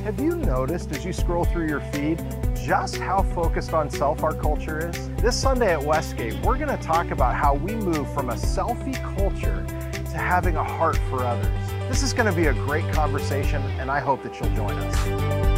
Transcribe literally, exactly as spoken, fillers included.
Have you noticed as you scroll through your feed just how focused on self our culture is? This Sunday at Westgate, we're going to talk about how we move from a selfie culture to having a heart for others. This is going to be a great conversation, and I hope that you'll join us.